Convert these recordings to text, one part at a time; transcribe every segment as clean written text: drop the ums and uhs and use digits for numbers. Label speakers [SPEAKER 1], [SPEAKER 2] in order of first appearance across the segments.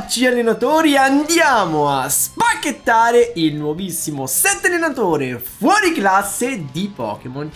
[SPEAKER 1] Oggi allenatori andiamo a spacchettare il nuovissimo set allenatore fuori classe di Pokémon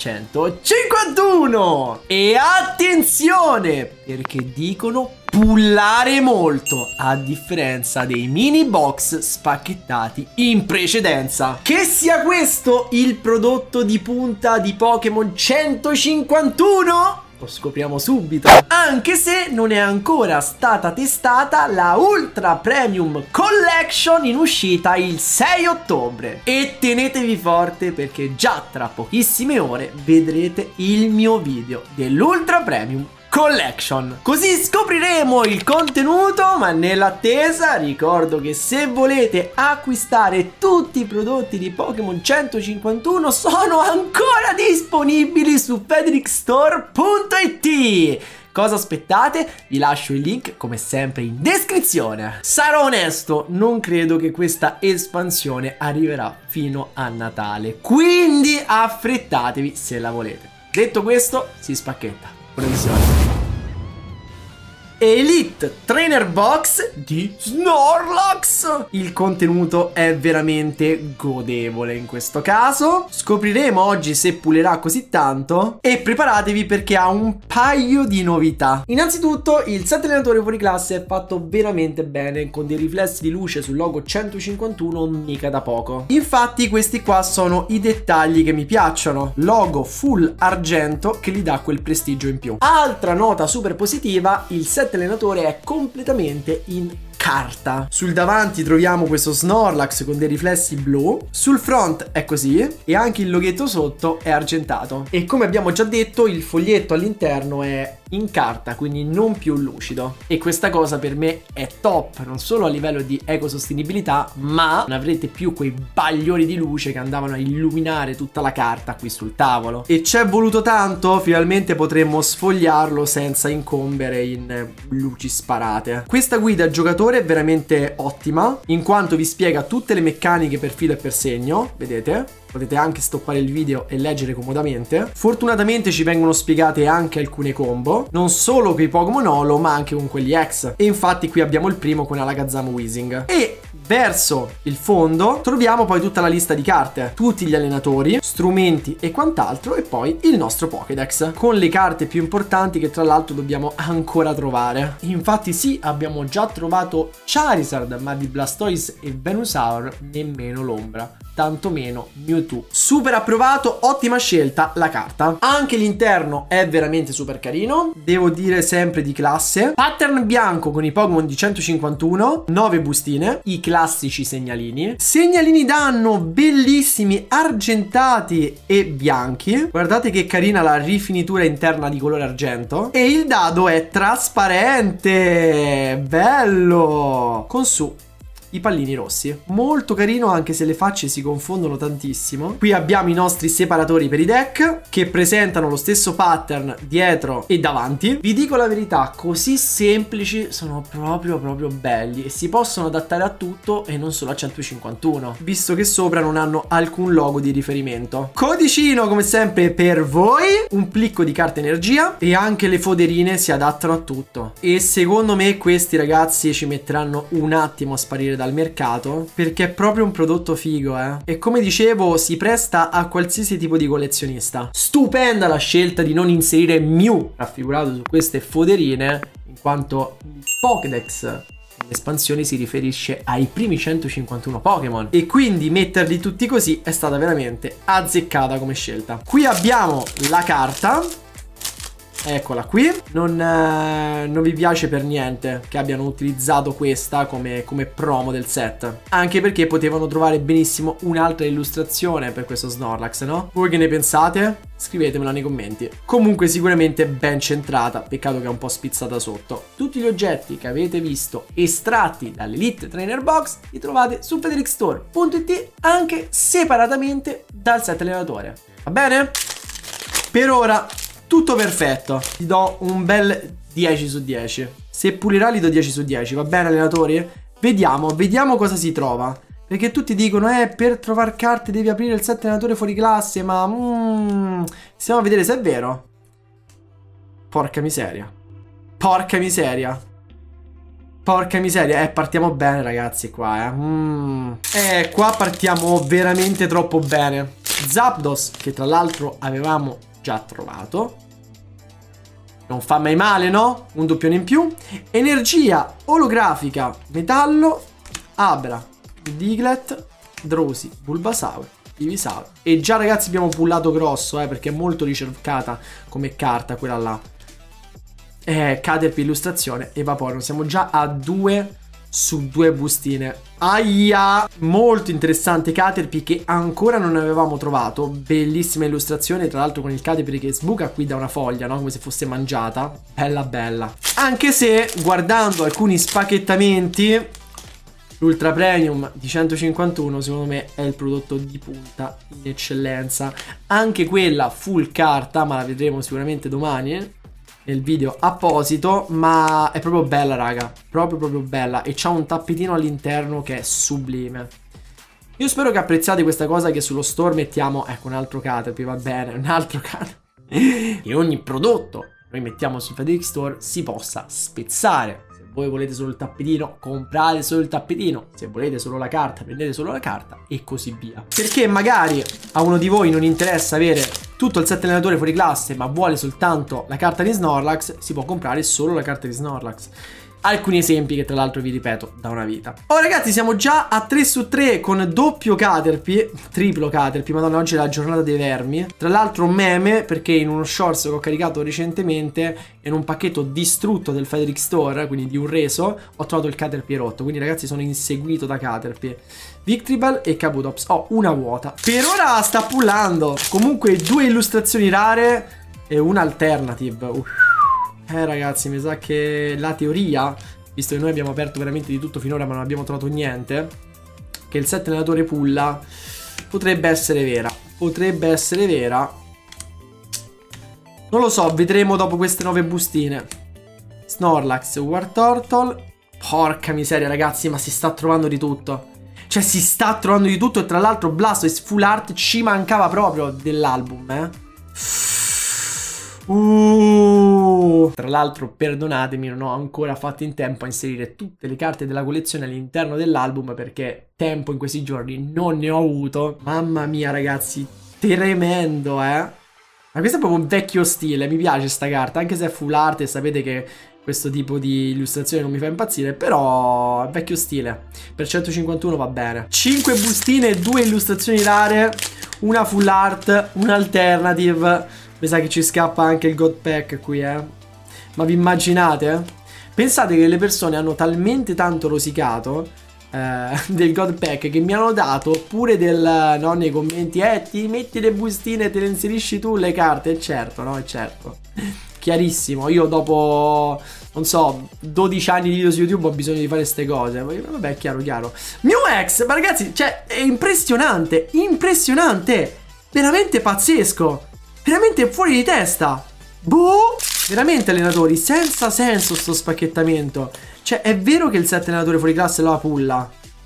[SPEAKER 1] 151. E attenzione, perché dicono pullare molto, a differenza dei mini box spacchettati in precedenza. Che sia questo il prodotto di punta di Pokémon 151? Lo scopriamo subito, anche se non è ancora stata testata la Ultra Premium Collection in uscita il 6 ottobre. E tenetevi forte perché già tra pochissime ore vedrete il mio video dell'Ultra Premium Collection. Così scopriremo il contenuto, ma nell'attesa ricordo che se volete acquistare tutti i prodotti di Pokémon 151 sono ancora disponibili su federicstore.it. Cosa aspettate? Vi lascio il link come sempre in descrizione. Sarò onesto, non credo che questa espansione arriverà fino a Natale, quindi affrettatevi se la volete. Detto questo, si spacchetta. Buona visione. Elite Trainer Box di Snorlax. Il contenuto è veramente godevole in questo caso. Scopriremo oggi se pullerà così tanto. E preparatevi perché ha un paio di novità. Innanzitutto il set allenatore fuori classe è fatto veramente bene, con dei riflessi di luce sul logo 151 mica da poco. Infatti questi qua sono i dettagli che mi piacciono. Logo full argento che gli dà quel prestigio in più. Altra nota super positiva, il set allenatore è completamente in carta. Sul davanti troviamo questo Snorlax con dei riflessi blu, sul front è così e anche il loghetto sotto è argentato. E come abbiamo già detto, il foglietto all'interno è in carta, quindi non più lucido, e questa cosa per me è top, non solo a livello di ecosostenibilità, ma non avrete più quei bagliori di luce che andavano a illuminare tutta la carta qui sul tavolo. E ci è voluto tanto, finalmente potremmo sfogliarlo senza incombere in luci sparate. Questa guida giocatore è veramente ottima, in quanto vi spiega tutte le meccaniche per filo e per segno, vedete? Potete anche stoppare il video e leggere comodamente. Fortunatamente ci vengono spiegate anche alcune combo, non solo con i Pokémon Holo ma anche con quelli X. E infatti qui abbiamo il primo con Alakazam Weezing. E verso il fondo troviamo poi tutta la lista di carte, tutti gli allenatori, strumenti e quant'altro, e poi il nostro Pokédex con le carte più importanti che tra l'altro dobbiamo ancora trovare. Infatti sì, abbiamo già trovato Charizard, ma di Blastoise e Venusaur nemmeno l'ombra, tantomeno Mewtwo. Super approvato, ottima scelta la carta. Anche l'interno è veramente super carino, devo dire sempre di classe. Pattern bianco con i Pokémon di 151, 9 bustine, i classici segnalini. Segnalini danno bellissimi, argentati e bianchi. Guardate che carina la rifinitura interna di colore argento. E il dado è trasparente, bello, con su i pallini rossi. Molto carino, anche se le facce si confondono tantissimo. Qui abbiamo i nostri separatori per i deck che presentano lo stesso pattern dietro e davanti. Vi dico la verità, così semplici sono proprio belli e si possono adattare a tutto e non solo a 151, visto che sopra non hanno alcun logo di riferimento. Codicino come sempre per voi, un plicco di carta energia e anche le foderine si adattano a tutto. E secondo me questi ragazzi ci metteranno un attimo a sparire dal mercato, perché è proprio un prodotto figo, e come dicevo si presta a qualsiasi tipo di collezionista. Stupenda la scelta di non inserire Mew raffigurato su queste foderine, in quanto il Pokédex l'espansione si riferisce ai primi 151 Pokémon e quindi metterli tutti così è stata veramente azzeccata come scelta. Qui abbiamo la carta. Eccola qui. Non vi piace per niente che abbiano utilizzato questa come promo del set, anche perché potevano trovare benissimo un'altra illustrazione per questo Snorlax, no? Voi che ne pensate? Scrivetemela nei commenti. Comunque sicuramente ben centrata, peccato che è un po' spizzata sotto. Tutti gli oggetti che avete visto estratti dall'Elite Trainer Box li trovate su federicstore.it anche separatamente dal set allenatore. Va bene? Per ora tutto perfetto, ti do un bel 10 su 10. Se pulirà li do 10 su 10, va bene allenatori? Vediamo cosa si trova. Perché tutti dicono, per trovare carte devi aprire il set allenatore fuori classe, ma stiamo a vedere se è vero. Porca miseria. porca miseria. Partiamo bene, ragazzi, qua, qua partiamo veramente troppo bene. Zapdos, che tra l'altro avevamo già trovato. Non fa mai male, no? Un doppione in più. Energia olografica, metallo, Abra, Diglett, Drowsy, Bulbasaur, Ivysaur. E già, ragazzi, abbiamo pullato grosso, perché è molto ricercata come carta quella là. Caterpie illustrazione e Vaporeon. Siamo già a 2 su 2 bustine. Aia! Molto interessante Caterpie che ancora non avevamo trovato. Bellissima illustrazione, tra l'altro con il Caterpie che sbuca qui da una foglia, no? Come se fosse mangiata. Bella bella. Anche se, guardando alcuni spacchettamenti, l'Ultra Premium di 151 secondo me è il prodotto di punta in eccellenza. Anche quella full carta, ma la vedremo sicuramente domani nel video apposito, ma è proprio bella, raga, proprio bella, e c'ha un tappetino all'interno che è sublime. Io spero che apprezziate questa cosa, che sullo store mettiamo, ecco, un altro Caterpie, va bene, un altro Caterpie. E ogni prodotto noi mettiamo sul Federic Store si possa spezzare. Se voi volete solo il tappetino, comprate solo il tappetino. Se volete solo la carta, prendete solo la carta, e così via. Perché magari a uno di voi non interessa avere tutto il set allenatore fuori classe, ma vuole soltanto la carta di Snorlax, si può comprare solo la carta di Snorlax. Alcuni esempi che tra l'altro vi ripeto da una vita. Oh ragazzi, siamo già a 3 su 3 con doppio Caterpie, triplo Caterpie, madonna, oggi è la giornata dei vermi. Tra l'altro meme, perché in uno shorts che ho caricato recentemente, in un pacchetto distrutto del Federic Store, quindi di un reso, ho trovato il Caterpie rotto. Quindi ragazzi sono inseguito da Caterpie, Victreebel e Kabutops. Ho una vuota. Per ora sta pullando. Comunque 2 illustrazioni rare e una alternative. Ragazzi, mi sa che la teoria, visto che noi abbiamo aperto veramente di tutto finora ma non abbiamo trovato niente, che il set allenatore pulla, potrebbe essere vera. Potrebbe essere vera. Non lo so, vedremo dopo queste 9 bustine. Snorlax, Wartortle. Porca miseria, ragazzi, ma si sta trovando di tutto. Cioè si sta trovando di tutto. E tra l'altro Blastoise Full Art ci mancava proprio dell'album, Tra l'altro perdonatemi, non ho ancora fatto in tempo a inserire tutte le carte della collezione all'interno dell'album, perché tempo in questi giorni non ne ho avuto. Mamma mia ragazzi, tremendo, Ma questo è proprio un vecchio stile. Mi piace sta carta, anche se è full art e sapete che questo tipo di illustrazione non mi fa impazzire, però è vecchio stile. Per 151 va bene. 5 bustine, 2 illustrazioni rare, una full art, un'alternative. Mi sa che ci scappa anche il God Pack qui, Ma vi immaginate? Pensate che le persone hanno talmente tanto rosicato del God Pack che mi hanno dato pure no, nei commenti, ti metti le bustine, te le inserisci tu le carte. Certo, no? Certo. Chiarissimo. Io dopo, non so, 12 anni di video su YouTube ho bisogno di fare queste cose. Vabbè, chiaro. Mew-X, ma ragazzi, cioè, è impressionante. Impressionante. Veramente pazzesco. Veramente fuori di testa. Boh. Veramente allenatori, senza senso sto spacchettamento. Cioè è vero che il set allenatore fuori classe lo ha pulla.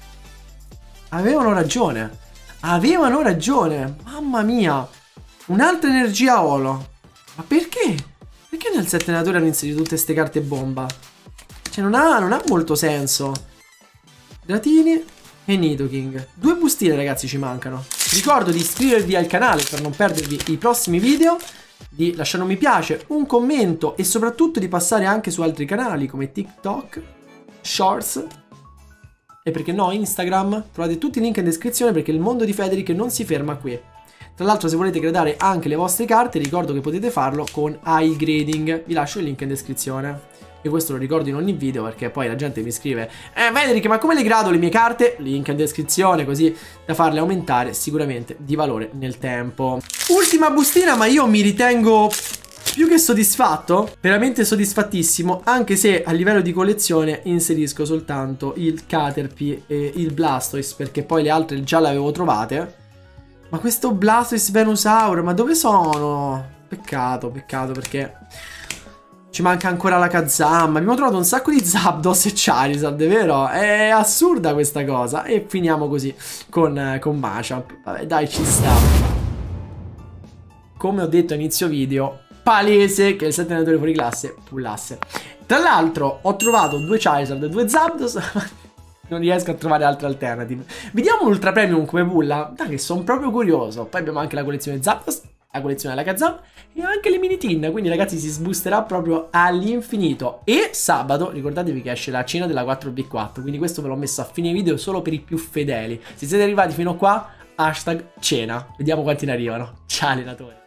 [SPEAKER 1] Avevano ragione. Avevano ragione. Mamma mia. Un'altra energia olo. Ma perché? Perché nel set allenatore hanno inserito tutte queste carte bomba? Cioè non ha molto senso. Dratini e Nidoking. 2 bustine ragazzi ci mancano. Ricordo di iscrivervi al canale per non perdervi i prossimi video, di lasciare un mi piace, un commento e soprattutto di passare anche su altri canali come TikTok, Shorts e perché no Instagram. Trovate tutti i link in descrizione perché il mondo di Federic non si ferma qui. Tra l'altro se volete gradare anche le vostre carte ricordo che potete farlo con high grading, vi lascio il link in descrizione. E questo lo ricordo in ogni video perché poi la gente mi scrive Federic, ma come le grado le mie carte? Link in descrizione, così da farle aumentare sicuramente di valore nel tempo. Ultima bustina, ma io mi ritengo più che soddisfatto, veramente soddisfattissimo, anche se a livello di collezione inserisco soltanto il Caterpie e il Blastoise perché poi le altre già le avevo trovate. Ma questo Blastoise Venusaur, ma dove sono? Peccato perché ci manca ancora la Kazama. Abbiamo trovato un sacco di Zapdos e Charizard, è vero? È assurda questa cosa. E finiamo così con Machamp. Vabbè, dai, ci sta. Come ho detto a inizio video, palese che il 7 allenatore fuori classe pullasse. Tra l'altro ho trovato 2 Charizard e 2 Zapdos. Non riesco a trovare altre alternative. Vediamo un Ultra Premium come pulla. Dai, che sono proprio curioso. Poi abbiamo anche la collezione Zapdos, la collezione Alakazam e anche le mini tin. Quindi ragazzi si sboosterà proprio all'infinito. E sabato ricordatevi che esce la cena della 4v4. Quindi questo ve l'ho messo a fine video solo per i più fedeli. Se siete arrivati fino qua, hashtag cena. Vediamo quanti ne arrivano. Ciao allenatore.